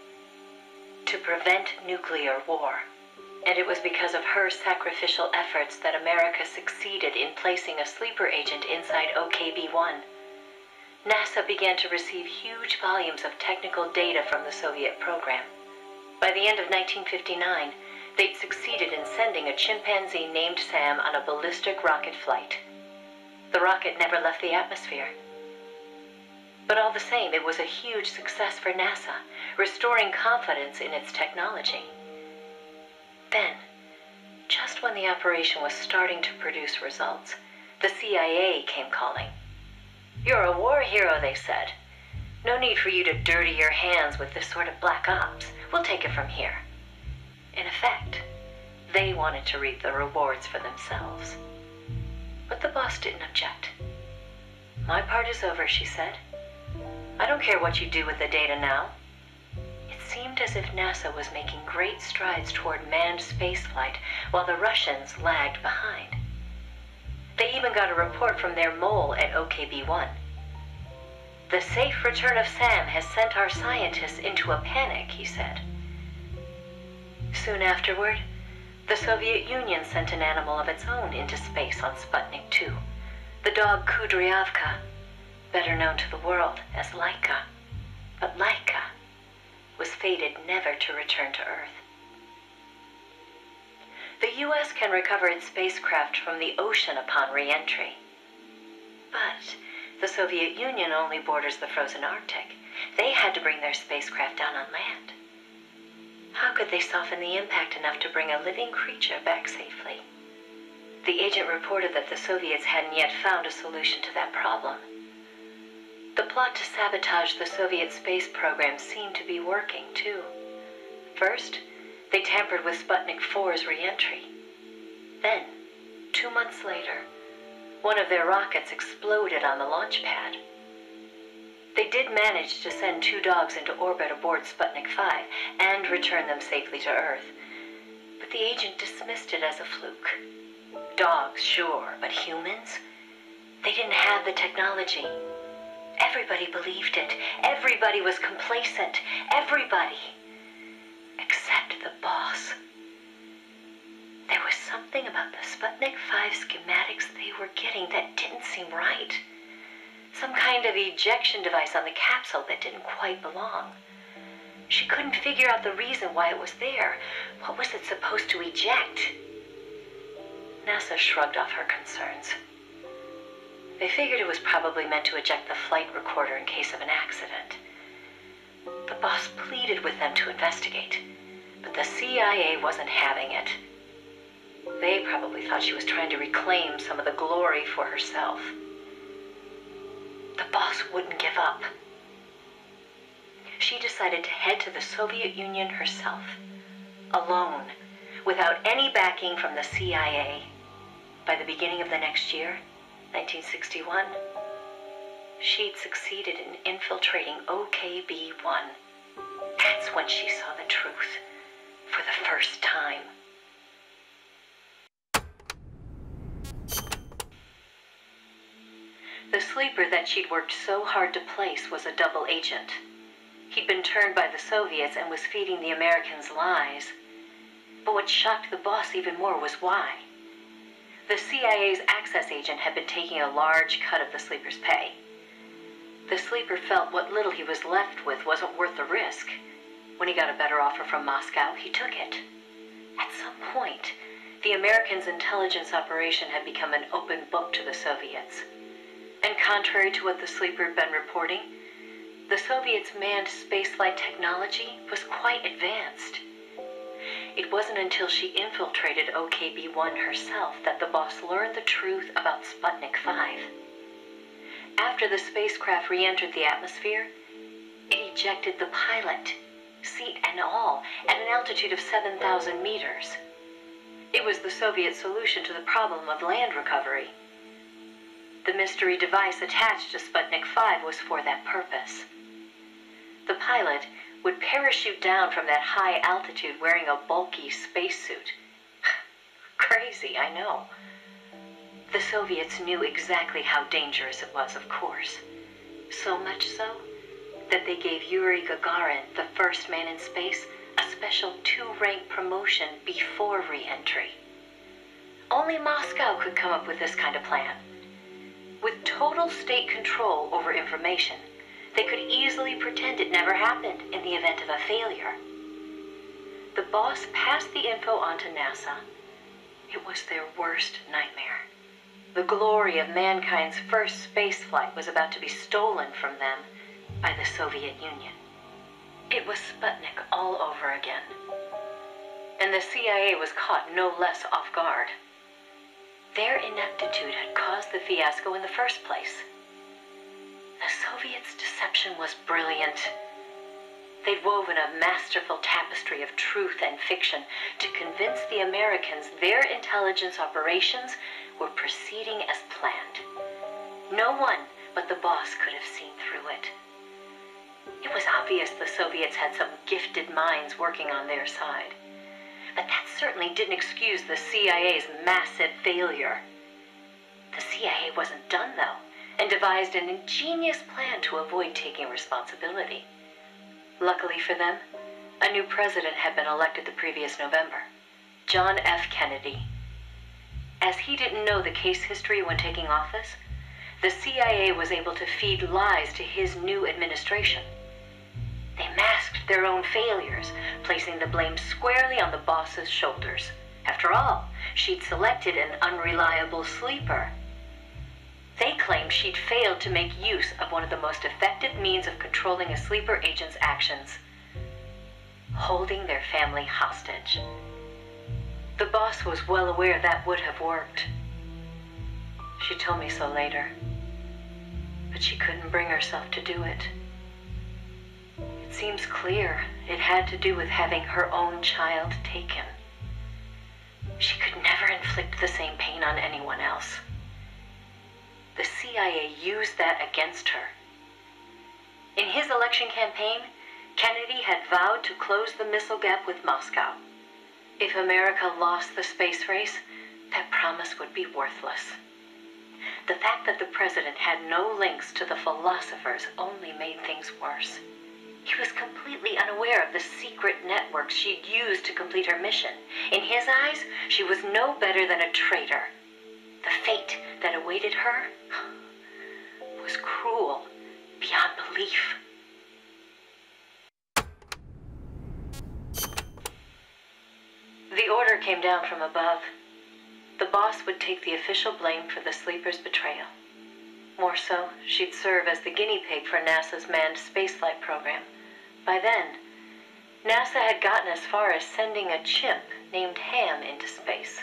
to prevent nuclear war. And it was because of her sacrificial efforts that America succeeded in placing a sleeper agent inside O K B one. NASA began to receive huge volumes of technical data from the Soviet program. By the end of nineteen fifty-nine, they'd succeeded in sending a chimpanzee named Sam on a ballistic rocket flight. The rocket never left the atmosphere. But all the same, it was a huge success for NASA, restoring confidence in its technology. Then, just when the operation was starting to produce results, the C I A came calling. "You're a war hero," they said. "No need for you to dirty your hands with this sort of black ops. We'll take it from here." In effect, they wanted to reap the rewards for themselves. But the boss didn't object. "My part is over," she said. "I don't care what you do with the data now." It seemed as if NASA was making great strides toward manned spaceflight, while the Russians lagged behind. They even got a report from their mole at O K B one. "The safe return of Sam has sent our scientists into a panic," he said. Soon afterward, the Soviet Union sent an animal of its own into space on Sputnik two, the dog Kudryavka, better known to the world as Laika. But never to return to Earth. The U S can recover its spacecraft from the ocean upon re-entry. But the Soviet Union only borders the frozen Arctic. They had to bring their spacecraft down on land. How could they soften the impact enough to bring a living creature back safely? The agent reported that the Soviets hadn't yet found a solution to that problem. The plot to sabotage the Soviet space program seemed to be working, too. First, they tampered with Sputnik four's re-entry. Then, two months later, one of their rockets exploded on the launch pad. They did manage to send two dogs into orbit aboard Sputnik five and return them safely to Earth. But the agent dismissed it as a fluke. Dogs, sure, but humans? They didn't have the technology. Everybody believed it. Everybody was complacent. Everybody. Except the boss. There was something about the Sputnik five schematics they were getting that didn't seem right. Some kind of ejection device on the capsule that didn't quite belong. She couldn't figure out the reason why it was there. What was it supposed to eject? NASA shrugged off her concerns. They figured it was probably meant to eject the flight recorder in case of an accident. The boss pleaded with them to investigate, but the C I A wasn't having it. They probably thought she was trying to reclaim some of the glory for herself. The boss wouldn't give up. She decided to head to the Soviet Union herself, alone, without any backing from the C I A. By the beginning of the next year, nineteen sixty-one, she'd succeeded in infiltrating O K B one. That's when she saw the truth, for the first time. The sleeper that she'd worked so hard to place was a double agent. He'd been turned by the Soviets and was feeding the Americans lies. But what shocked the boss even more was why. The C I A's access agent had been taking a large cut of the sleeper's pay. The sleeper felt what little he was left with wasn't worth the risk. When he got a better offer from Moscow, he took it. At some point, the Americans' intelligence operation had become an open book to the Soviets. And contrary to what the sleeper had been reporting, the Soviets' manned spaceflight technology was quite advanced. It wasn't until she infiltrated O K B one herself that the boss learned the truth about Sputnik five. After the spacecraft re-entered the atmosphere, it ejected the pilot, seat and all, at an altitude of seven thousand meters. It was the Soviet solution to the problem of land recovery. The mystery device attached to Sputnik five was for that purpose. The pilot would parachute down from that high altitude wearing a bulky spacesuit. Crazy, I know. The Soviets knew exactly how dangerous it was, of course. So much so that they gave Yuri Gagarin, the first man in space, a special two-rank promotion before re-entry. Only Moscow could come up with this kind of plan. With total state control over information, they could easily pretend it never happened in the event of a failure. The boss passed the info on to NASA. It was their worst nightmare. The glory of mankind's first spaceflight was about to be stolen from them by the Soviet Union. It was Sputnik all over again. And the C I A was caught no less off guard. Their ineptitude had caused the fiasco in the first place. The Soviets' deception was brilliant. They'd woven a masterful tapestry of truth and fiction to convince the Americans their intelligence operations were proceeding as planned. No one but the boss could have seen through it. It was obvious the Soviets had some gifted minds working on their side. But that certainly didn't excuse the C I A's massive failure. The C I A wasn't done, though, and devised an ingenious plan to avoid taking responsibility. Luckily for them, a new president had been elected the previous November, John F. Kennedy. As he didn't know the case history when taking office, the C I A was able to feed lies to his new administration. They masked their own failures, placing the blame squarely on the boss's shoulders. After all, she'd selected an unreliable sleeper. They claimed she'd failed to make use of one of the most effective means of controlling a sleeper agent's actions: holding their family hostage. The boss was well aware that would have worked. She told me so later, but she couldn't bring herself to do it. It seems clear it had to do with having her own child taken. She could never inflict the same pain on anyone else. The C I A used that against her. In his election campaign, Kennedy had vowed to close the missile gap with Moscow. If America lost the space race, that promise would be worthless. The fact that the president had no links to the philosophers only made things worse. He was completely unaware of the secret networks she'd used to complete her mission. In his eyes, she was no better than a traitor. The fate that awaited her was cruel beyond belief. The order came down from above. The boss would take the official blame for the sleeper's betrayal. More so, she'd serve as the guinea pig for NASA's manned spaceflight program. By then, NASA had gotten as far as sending a chimp named Ham into space.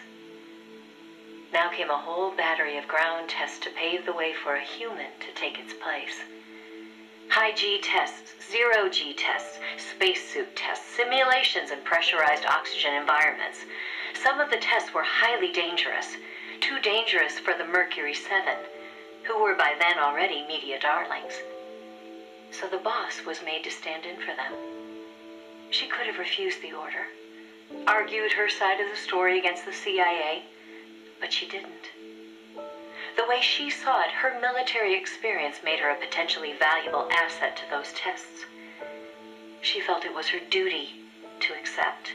Now came a whole battery of ground tests to pave the way for a human to take its place. High-G tests, zero-G tests, spacesuit tests, simulations in pressurized oxygen environments. Some of the tests were highly dangerous, too dangerous for the Mercury seven, who were by then already media darlings. So the boss was made to stand in for them. She could have refused the order, argued her side of the story against the C I A, but she didn't. The way she saw it, her military experience made her a potentially valuable asset to those tests. She felt it was her duty to accept.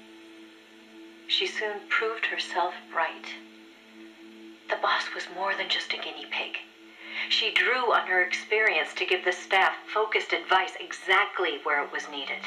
She soon proved herself right. The boss was more than just a guinea pig. She drew on her experience to give the staff focused advice exactly where it was needed.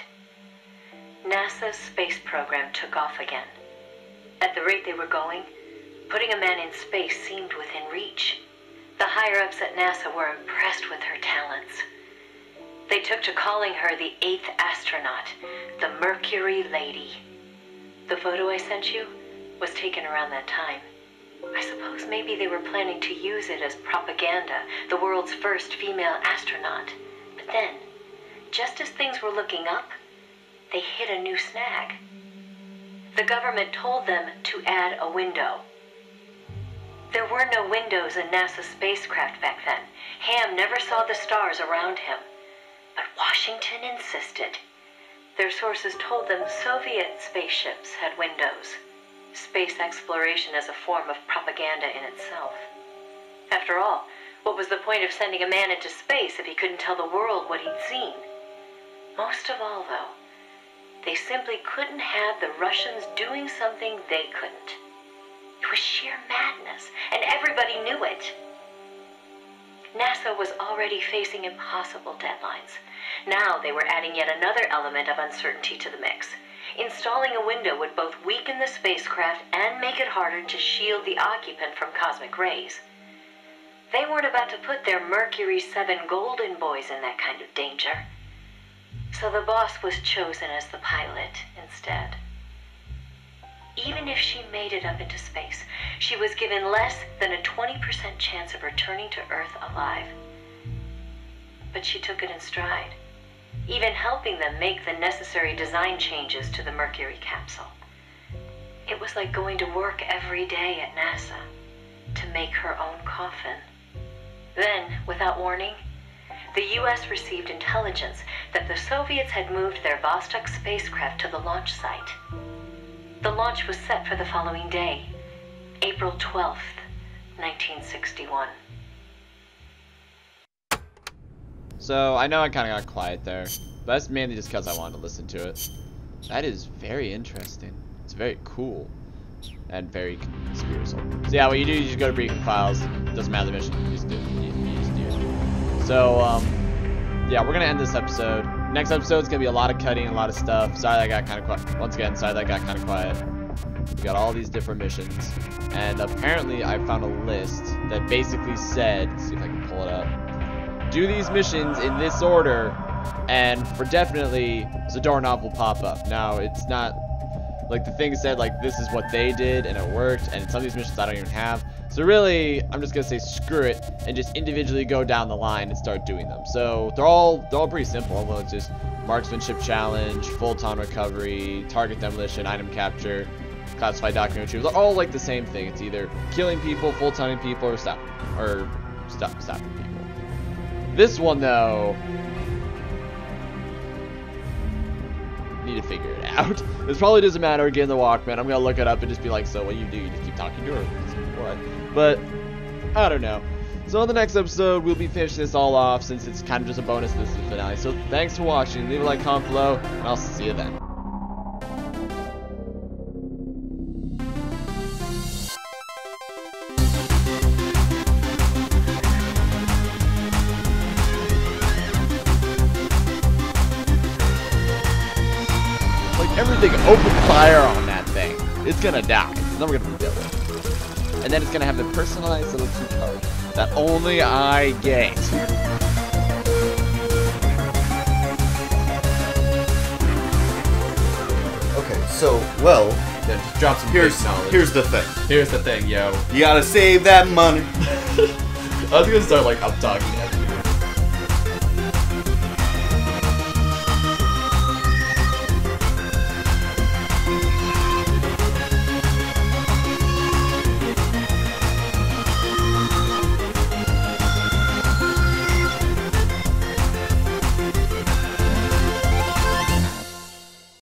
NASA's space program took off again. At the rate they were going, putting a man in space seemed within reach. The higher-ups at NASA were impressed with her talents. They took to calling her the eighth astronaut, the Mercury Lady. The photo I sent you was taken around that time. I suppose maybe they were planning to use it as propaganda, the world's first female astronaut. But then, just as things were looking up, they hit a new snag. The government told them to add a window. There were no windows in NASA's spacecraft back then. Ham never saw the stars around him. But Washington insisted. Their sources told them Soviet spaceships had windows. Space exploration as a form of propaganda in itself. After all, what was the point of sending a man into space if he couldn't tell the world what he'd seen? Most of all, though, they simply couldn't have the Russians doing something they couldn't. It was sheer madness, and everybody knew it. NASA was already facing impossible deadlines. Now they were adding yet another element of uncertainty to the mix. Installing a window would both weaken the spacecraft and make it harder to shield the occupant from cosmic rays. They weren't about to put their Mercury seven golden boys in that kind of danger. So the boss was chosen as the pilot instead. Even if she made it up into space, she was given less than a twenty percent chance of returning to Earth alive. But she took it in stride, even helping them make the necessary design changes to the Mercury capsule. It was like going to work every day at NASA to make her own coffin. Then, without warning, the U S received intelligence that the Soviets had moved their Vostok spacecraft to the launch site. The launch was set for the following day, April twelfth, nineteen sixty-one. So, I know I kind of got quiet there, but that's mainly just because I wanted to listen to it. That is very interesting. It's very cool. And very conspiratorial. So yeah, what you do, you just go to briefing files. Doesn't matter the mission, you just do it. You, you just do it. So, um, yeah, we're going to end this episode. next episode's gonna be a lot of cutting, a lot of stuff. Sorry that got kind of quiet. Once again, sorry that got kind of quiet. We got all these different missions, and apparently I found a list that basically said, let's see if I can pull it up, do these missions in this order, and for definitely the doorknob will pop up. Now, it's not like the thing said like this is what they did and it worked, and some of these missions I don't even have. So really, I'm just gonna say screw it and just individually go down the line and start doing them. So they're all they're all pretty simple. Although it's just marksmanship challenge, photon recovery, target demolition, item capture, classified document retrieval. They're all like the same thing. It's either killing people, photoning people, or stop or stop stopping people. This one though, need to figure it out. This probably doesn't matter. Again, the Walkman. I'm gonna look it up and just be like, so what do you do? You just keep talking to her? What? But I don't know. So in the next episode, we'll be finishing this all off since it's kind of just a bonus. This is the finale. So thanks for watching. Leave a like, comment below, and I'll see you then. Everything open fire on that thing. It's gonna die. Then we're gonna rebuild it. And then it's gonna have the personalized little key card that only I get. Okay, so, well, Yeah, just drop some here's, big knowledge. here's the thing. Here's the thing, yo. You gotta save that money. I was gonna start like up talking